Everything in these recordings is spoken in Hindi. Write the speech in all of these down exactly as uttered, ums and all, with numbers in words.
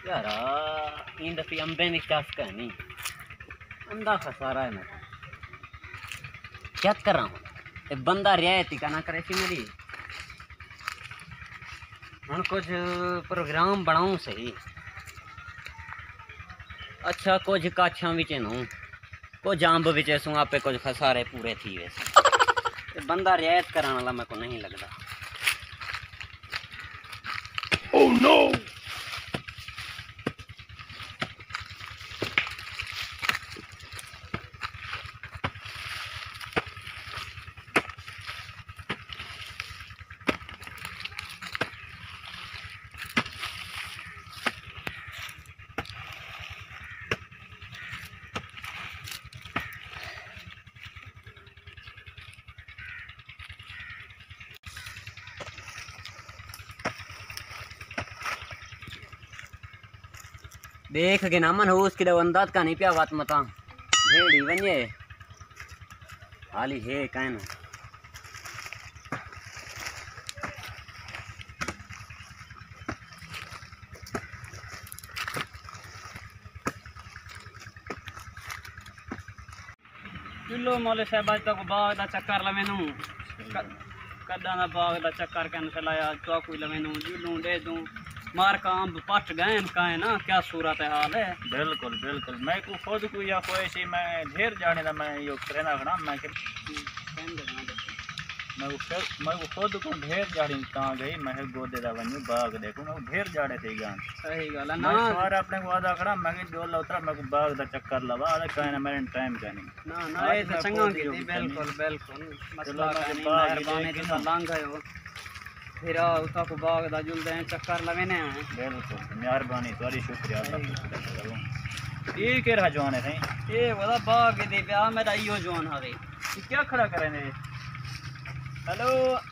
यार इन दफी अंबे में क्या नहीं अंदा खसारा है मैं क्या कर रहा हूँ बंदा रियायती का ना करे सी मेरी हम कुछ प्रोग्राम बनाऊं सही अच्छा कुछ काछा बिच नूं कुछ अंब बिच सूं आपे कुछ खसारे पूरे थी वैसे बंदा रियायत कराने वाला मेरे को नहीं लगता। Oh no! देख के ना मन हो उसकी अंदाज का नहीं पिया बात मता भेड़ी वने हाली है कहना चुलो मौले साहब आज तक बाग का चक्कर लवेनू कदा ना बाग का चक्कर कैन चलाया तो कोई लवेनू जुलू दे दूं मार का अंब पट गए का है ना क्या सूरत हाल है। बिल्कुल बिल्कुल मैं को खुद को या कोई सी मैं ढेर जाने दा मैं यो करना खड़ा मैं के मैं को फिर मैं को खुद को ढेर जाड़ी ता गई मैं गोदे दा वन्यू बाग देखूं मैं ढेर जाड़े थे गान सही गल है ना सार अपने को आदा खड़ा मैं के डोला उतरा मैं को बाग दा चक्कर लवा अरे कहना मेरे टाइम का नहीं ना ना ए तो चंगा की बिल्कुल बिल्कुल मसला का नहीं मेहरबानी तो लांग गयो फिर उता को बाग दा जुलदे चक्कर लवेने हैं। बिल्कुल मेहरबानी सॉरी शुक्रिया अल्लाह ये के रहा जवान है सही ए वाला बाग दे ब्याह मेरा इयो जवान हवे क्या खड़ा करे ने हेलो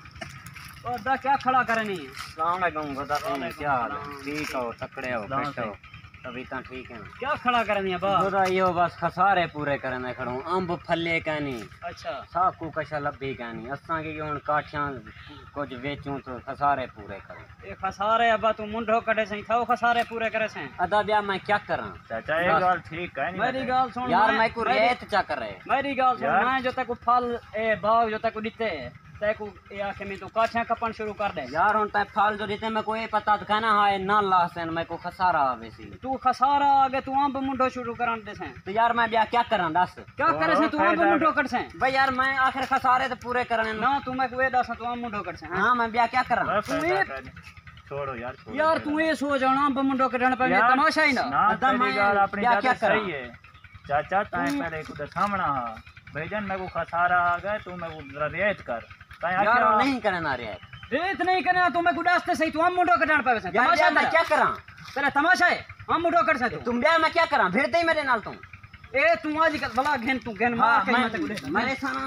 ओ दा क्या खड़ा करनी है अस्सलाम वालेकुम खुदा क्या हाल है ठीक हो तकड़े हो फिट हो तभी ता ठीक है क्या खड़ा करनी है बा खुदा यो बस खसारे पूरे करने खड़ो अंब फले कहनी अच्छा साकू कशा लब्बी कहनी असा की हुन काठियां कुछ बेचूं तो खसारे पूरे करूं ए खसारे अबा तू मुंडो कटे सही था खसारे पूरे करे से अदा ब्याह मैं क्या करा चाचा ये गाल ठीक है मेरी गाल सुन यार मैं को रेत चा कर रहे मेरी गाल सुन मैं जो तक फल ए भाव जो तक दिते तै को ए आखे में तू काठियां कपन शुरू कर दे यार हुन तै फल जो दिते मैं को ए पता तो कहना हां ना लासन मैं को खसारा आवे सी तू खसारा आगे तू अंब मुंडो शुरू करन दे से तो यार मैं ब्याह क्या करा दस क्या करे से तू अंब मुंडो कर से भाई यार मैं आखिर खसारे तो पूरे करने ना तू मैं को ए दस तू अंब मुंडो कर से हां मैं ब्याह क्या करा छोड़ो यार छोड़ो यार तू ये सो जाना अंब मुंडो करन पे तमाशा ही ना ना मैं यार अपनी बात सही है चाचा ताए पहले को सामना हां भाईजान मैं को खसारा आ गए तू मैं को जरा रियायत कर यार नहीं करना रे रेत नहीं करना तू मैं गुडास्ते सही तू हम मुंडो कटण पावे से तमाशा मैं क्या करा तेरा तमाशा है हम मुंडो कर से तुम ब्याह मैं क्या करा भिड़ते ही मेरे नाल तुम ए तू आज कल भला घेन तू घेन मार के मत गुडे मेरे साना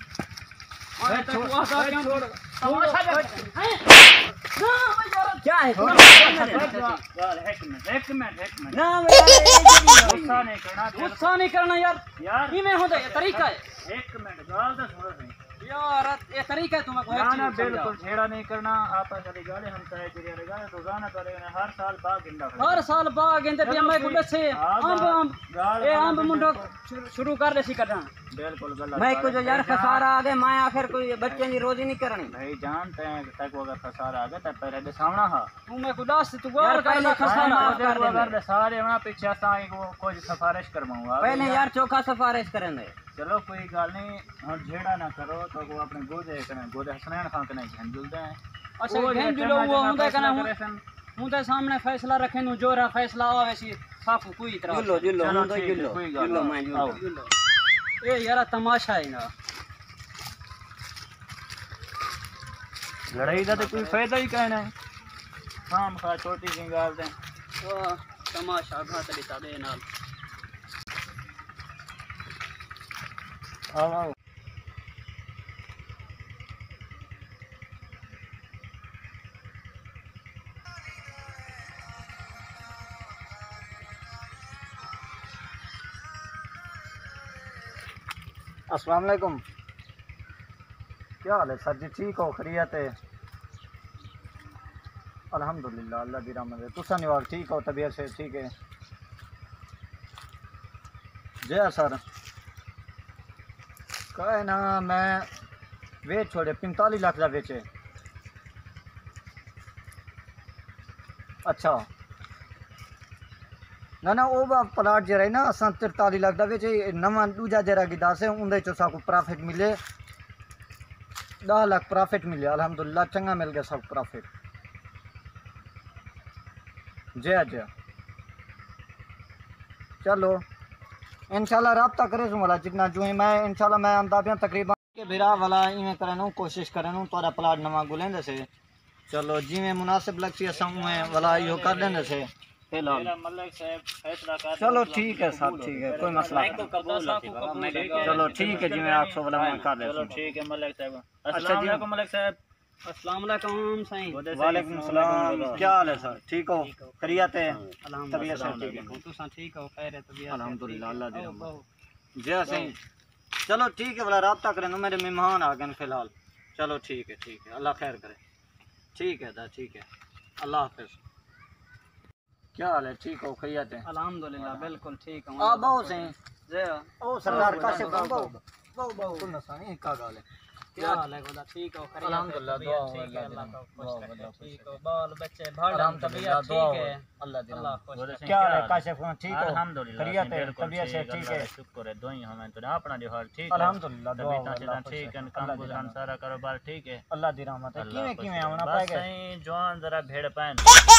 अरे तू आ सा क्यों छोड़ तमाशा है क्या है यार एक मिनट एक मिनट एक मिनट ना यार गुस्सा नहीं करना गुस्सा नहीं करना यार यार ई में होता है तरीका है एक मिनट गाल तो छोड़ो सही यार ये तरीका है तुम्हें ना ना बिल्कुल छेड़ा नहीं करना आपस वाली गाले हम तय करिए गाले रोजाना करे हर साल बाग गिंदा हर साल बाग गिंदे पे मैं गुडे से अंब अंब ए अंब मुंडो शुरू कर दे सी करना बिल्कुल गलत मैं को जो यार खसारा आ गए मैं आखिर कोई बच्चे की रोजी नहीं करनी भाई जानते हैं तक अगर खसारा आ गया तब पहले दे सामना हां तू मैं गुडास तू गौर कर ले खसारा कर दे सारे वहां पीछे सा को कोई सिफारिश करवाऊंगा पहले यार चोखा सिफारिश करेंगे चलो कोई गल नहीं हम झेड़ा ना करो तो वो अपने गोदे कने गोदे हसनैन खान कने घन जुलदे हैं अच्छा घन जुलो वो हुंदे कने हुंदे सामने फैसला रखे नु जो रा फैसला आवे सी साफ कोई तरह जुलो जुलो हम तो जुलो जुलो मैं जुलो ए यार तमाशा है ना लड़ाई दा तो कोई फायदा ही कहना है शाम खा छोटी सी गाल दे ओ तमाशा घात दिता दे नाल आओ आओ अस्सलाम वालेकुम क्या हाल है सर जी ठीक हो खैरियत है अल्हम्दुलिल्लाह अल्लाह दी रहमत है। तुसा निवाल ठीक हो, तबीयत से ठीक है? जय सर कहे ना मैं वेच छोड़े पैंतालीस लाख का बेचे। अच्छा ना ना वो प्लाट जरा है ना असा तिरतालीस लाख का बेचे, नवा दूजा जरा की दस है उनके चो साकू प्रॉफिट मिले, दस लाख प्रॉफिट मिले अल्हम्दुलिल्लाह, चंगा मिल गया सब प्रॉफिट। जय जय चलो इंशाल्लाह रब्ता करे वाला जितना जो है मैं इंशाल्लाह मैं आंदा पिया तकरीबन के बिरा वाला इवें करनू कोशिश करनू तोरा प्लाट नवा गुलेंदे से। चलो जिवें मुनासिब लगती असा उवें वाला यो कर देंदे से फिलहाल। चलो ठीक है साहब ठीक है कोई मसला नहीं। चलो ठीक है जिवें आठ सौ वाला मैं कर देता हूं। ठीक है मलिक साहब। अच्छा अस्सलाम जी वालेकुम मलिक साहब। अस्सलाम वालेकुम साईं। वालेकुम सलाम, क्या हाल है सर? ठीक हो? खैरियत है? तबीयत से ठीक है? तुसा ठीक हो? खैर है तबीयत? अल्हम्दुलिल्लाह अल्लाह दी रहमत। जय सिंह चलो ठीक है वाला रब्ता करें, मेरे मेहमान आ गए फिलहाल। चलो ठीक है ठीक है अल्लाह खैर करे। ठीक है दा ठीक है अल्लाह हाफिज। क्या हाल है? ठीक हो? खैरियत है? अल्हम्दुलिल्लाह बिल्कुल ठीक हूं। आ बहु सिंह जय ओ सरदार काशिफ बहु बहु बहु सुन सानी का गाल है? क्या हाल है गोदा? ठीक हो? खैरियत? अल्हम्दुलिल्लाह दुआ हो ठीक है अल्लाह अल्लाह को दुआ खुश हो रखे। अल्लाह ठीक हो? बाल बच्चे भाड़ा अल्हम्दुलिल्लाह तबीयत दुआ ठीक हो है? अल्लाह दी अल्लाह रहमत। खुश रखे। क्या हाल है काशिफ खान? ठीक हो? अल्हम्दुलिल्लाह खैरियत है? बिल्कुल तबीयत से ठीक है? शुक्र है दुआई हमें तो अपना जो हाल ठीक है अल्हम्दुलिल्लाह दुआ हो तबीयत अल्लाह से ठीक है, काम गुजारन सारा कारोबार ठीक है अल्लाह दी रहमत है। किवें किवें आना बस पाएगा? सही जवान जरा भेड़ पाएं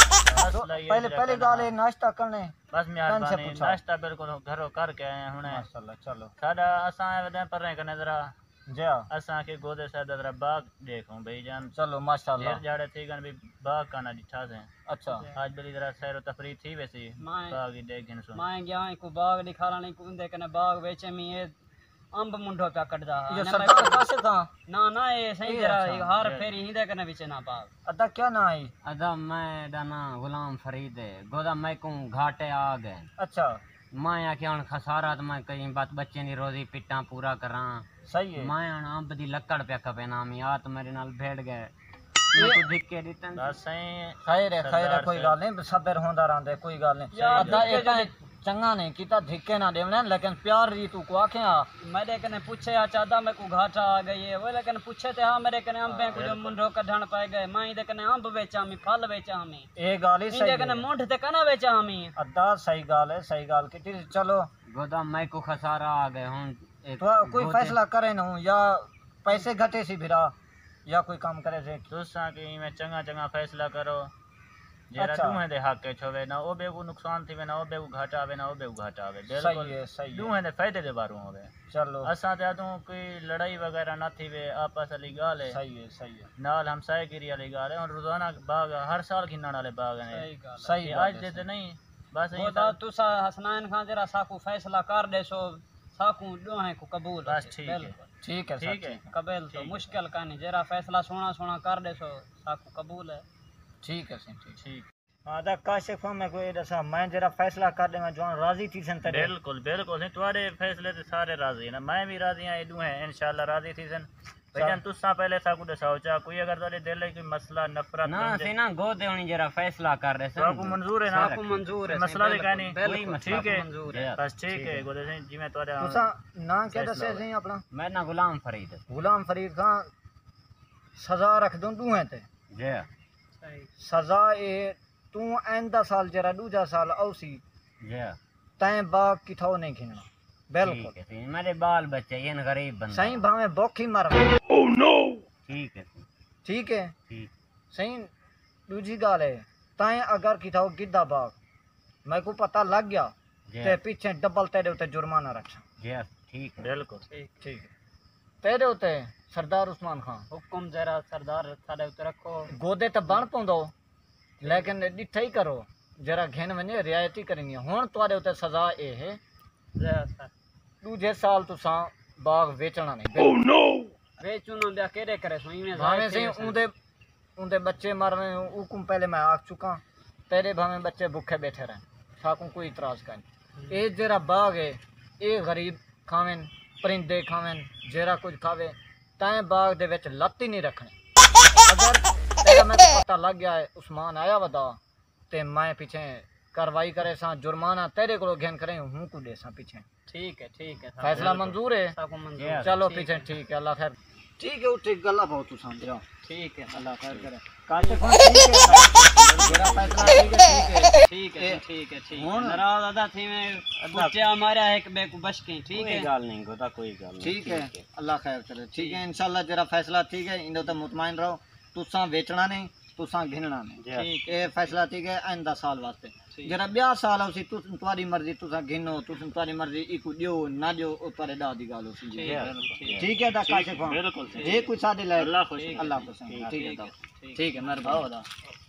पहले पहले गाल है नाश्ता करने बस मेहरबानी पूछा? नाश्ता बिल्कुल घरों करके आए हैं हुणे माशाल्लाह चलो साडा असां वदे पर रहे कने जरा जया असां के गोदे से जरा बाग देखूं भाई जान चलो माशाल्लाह। ढेर जाड़े थी गन भी बाग काना दिठा से अच्छा आज बड़ी जरा सैर तफरी थी वैसी मैं- बाग ही देख घिन सुन मैं गया को बाग दिखाने को उनदे कने बाग बेचे में ये अंब मुंडो पे कटदा ये सरदार काशिफ खान ना ना ये सही ये जरा अच्छा, हर फेरी हिंदे कने बेचे ना बाग। अदा क्या ना आई? अदा मैं दाना गुलाम फरीद है गोदा मैं को घाटे आ गए। अच्छा मैं आके हूँ खसारा तो मैं कहीं बात बच्चे की रोजी पिट्टा पूरा करा। सही है। मैं हूँ अंब दी लकड़ पे खपे ना मी आ तो मेरे नाल भेड़ गए मैं तो धिक्के दितन बस सही खैर है खैर है कोई गल नहीं सबर होंदा रहंदा है कोई गल नहीं। अदा एक चंगा नहीं कीता धिक्के ना देवने लेकिन प्यार री तू को आखे आ मेरे कने पूछे आ चादा मैं को घाटा आ गई है वो लेकिन पूछे ते हां मेरे कने अंबे को जो मुंडो कढण पाए गए मैं इदे कने अंब बेचा मी फल बेचा मी ए गाल ही इदे सही कने है। मुंड ते कना बेचा मी। अदा सही गाल है सही गाल की। चलो गोदा मैं को खसारा आ गए हूँ तो कोई फैसला करे ना या पैसे घटे सी फिरा या कोई काम करे से तुसा की में चंगा चंगा फैसला करो जेरा अच्छा। दूहे दे हक के छोवे ना ओ बेगु नुकसान थी ना ओ बेगु घाटा आवे ना ओ बेगु घाटा आवे सही बिल्कुल है सही है। दूहे दे फायदे दे बारू होवे। चलो असां ते अदू कोई लड़ाई वगैरह ना थी वे आपस वाली गाल है सही है सही है नाल हमसाए गिरी वाली गाल है और रोजाना बाग हर साल खिन्नण वाले बाग हैं सही गल सही ये बात आज है, दे ते नहीं बस वो दा तुसा हसनैन खान जरा साकू फैसला कर देसो साकू दोहे को कबूल बस है। ठीक है बिल्कुल। ठीक है सर, ठीक है ठीक है कबूल तो मुश्किल का नहीं जरा फैसला सोना सोना कर देसो साकू कबूल है। ठीक है सर ठीक ठीक हाँ दा काशिफ में कोई दसा मैं जरा फैसला कर देगा जो राजी थी सन तेरे बिल्कुल बिल्कुल नहीं तुम्हारे फैसले ते सारे राजी हैं ना मैं भी राजी हां एडू है इंशाल्लाह राजी थी सन भाईजान तुसा पहले साकू दसाओ चा कोई अगर तोरे दिल में कोई मसला नफरत ना से ना गोदे होनी जरा फैसला कर रहे साकू मंजूर है ना साकू मंजूर है मसला भी कहनी बिल्कुल ठीक है मंजूर है। बस ठीक है गोदे सिंह जी मैं तोरे तुसा ना क्या फैसला दसे होगा। सही अपना मैं ना गुलाम फरीद गुलाम फरीद खान सजा रख दूं तू है ते जे सही सजा ए तू आंदा साल जरा दूजा साल औसी जे तैं बाग किथो नहीं खिनना बिल्कुल ठीक है सी मेरे बाल बच्चे ये गरीब बंदा सही भावे भूखी मर ठीक है सी ठीक है ठीक सही दूजी गाल है तैं अगर किथो गिद्दा बाग मैं को पता लग गया ते जे पीछे डबल तेरे उते जुर्माना रखा जे ठीक है बिल्कुल ठीक है तेरे उते सरदार उस्मान खान हुक्म जरा सरदार साडे उते रखो गोदे तो बन पौंदो लेकिन डिठा ही करो जरा घेन वने रियायती करनी हुन तुआरे उते सजा ए है जय सर दूजे साल तुसा बाग बेचना नहीं बेचू ना ब्या केरे करे सो इने भावे से उंदे उंदे बच्चे मर रहे हो उकुम पहले मैं आख चुका तेरे भावे बच्चे भूखे बैठे रहे साकू कोई इतराज का नहीं ए जरा बाग है ए गरीब खावेन परिंदे खावेन जरा कुछ खावे ताए बाग दे विच लत्त ही नहीं रखने अगर तेरा मैं तो पता लग गया है उस्मान आया वदा ते मैं पीछे कार्रवाई करे सा जुर्माना तेरे को घेन करे हूं को दे सा पीछे ठीक है ठीक है फैसला मंजूर है सबको मंजूर Yeah. चलो ठीक पीछे है। ठीक है अल्लाह खैर ठीक है उठे गल्ला बहुत तू समझ जाओ ठीक है अल्लाह खैर करे काशिफ भाई ठीक है मेरा फैसला ठीक है ठीक है ठीक है ठीक है ठीक है हुन- नाराज अदा थी में कुत्ते मारा है कि बेकू बच के ठीक कोई है गल नहीं गोदा कोई गल नहीं ठीक है अल्लाह खैर करे ठीक है इंशाल्लाह जरा फैसला ठीक है इंदो तो मुतमईन रहो तुसा बेचना नहीं तुसा घिनना नहीं ठीक ये फैसला ठीक है आइंदा साल वास्ते जरा ब्याह साल होसी तु तुम्हारी मर्जी तुसा घिनो तुस तुम्हारी मर्जी इको दियो ना दियो ओ तोरे दा दी गाल होसी ठीक है ठीक है ठीक है दा काशिफ बिल्कुल सही। ये कुछ साडे लायक अल्लाह खुश अल्लाह खुश ठीक है दा ठीक है मेहरबानी